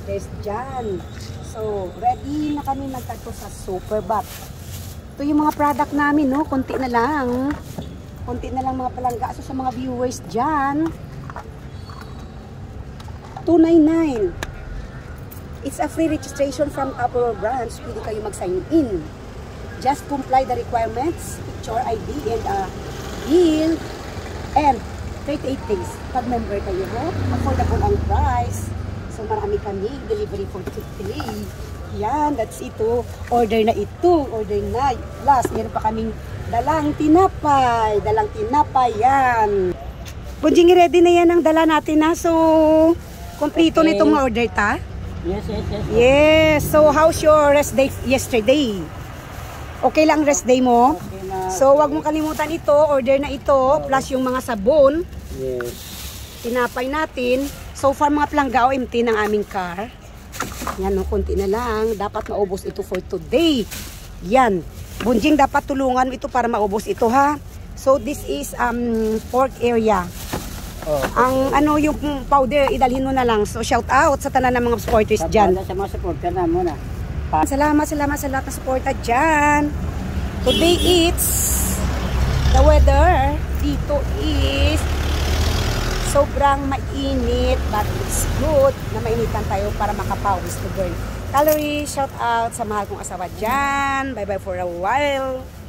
supporters dyan. So, ready na kami magtagpo sa Superbat. Ito yung mga product namin, no? Konti na lang. Konti na lang mga palangga. So, sa mga viewers dyan, $299. It's a free registration from our branch. Pwede kayo mag-sign in. Just comply the requirements, picture ID and bill, and 38 days. Pag member kayo, no? Affordable ang price. So marami kami, delivery for today. Yan, that's ito. Order na ito, order na. Last, meron pa kaming dalang tinapay. Dalang tinapay, yan. Bunjing, ready na yan ang dala natin na. So, kompleto okay. Nitong order ta? Yes. Yes. So, how's your rest day yesterday? Okay lang rest day mo? Okay na. So, wag mong kalimutan ito. Order na ito. Plus yung mga sabon. Yes. Tinapay natin. So far, mga planggao, empty ng aming car. Yan, no, konti na lang. Dapat maubos ito for today. Yan. Bunjing, dapat tulungan mo ito para maubos ito, ha? So, this is pork area. Oh, ang ano yung powder, idalhin mo na lang. So, shout out sa tanan ng mga supporters dyan. Sa mga supporter na muna. Salamat sa lahat ng supporter dyan. Today it's the weather dito is sobrang mainit, but it's good na mainitan tayo para makapawis to burn calories. Shout out sa mahal kong asawa dyan. Bye bye for a while.